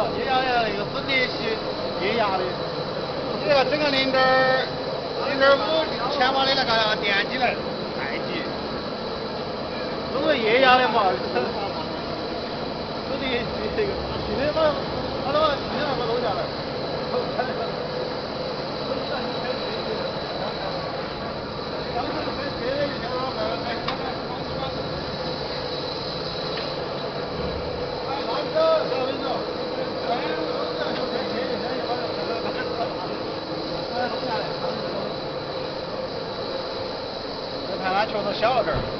液压的那个分离器，液压的，这个整个0.5千瓦的那个电机来代替，都是液压的嘛，这个这个新的把那个新的那个弄下来，看它球头小了点儿。